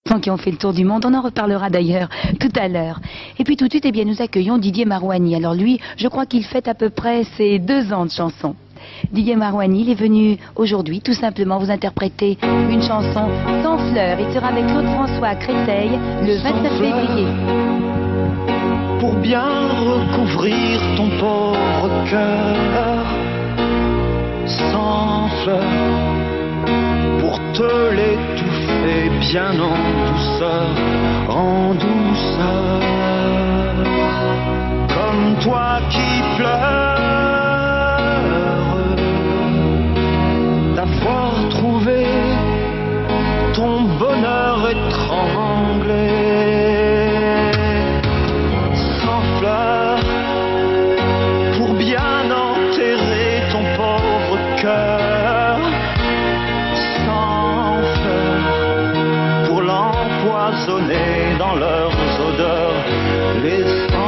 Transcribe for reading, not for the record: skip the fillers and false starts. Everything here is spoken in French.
qui ont fait le tour du monde. On en reparlera d'ailleurs tout à l'heure. Et puis tout de suite, eh bien, nous accueillons Didier Marouani. Alors lui, je crois qu'il fête à peu près ses 2 ans de chanson. Didier Marouani, il est venu aujourd'hui tout simplement vous interpréter une chanson Sans fleurs. Il sera avec Claude François à Créteil le 29 février. Pour bien recouvrir ton pauvre cœur, sans fleurs, pour te l'étouffer bien en douceur, comme toi qui pleures d'avoir trouvé ton bonheur étranglé. Sans fleurs, pour bien enterrer ton pauvre cœur. Sans fleurs, pour l'empoisonner dans leurs odeurs. Les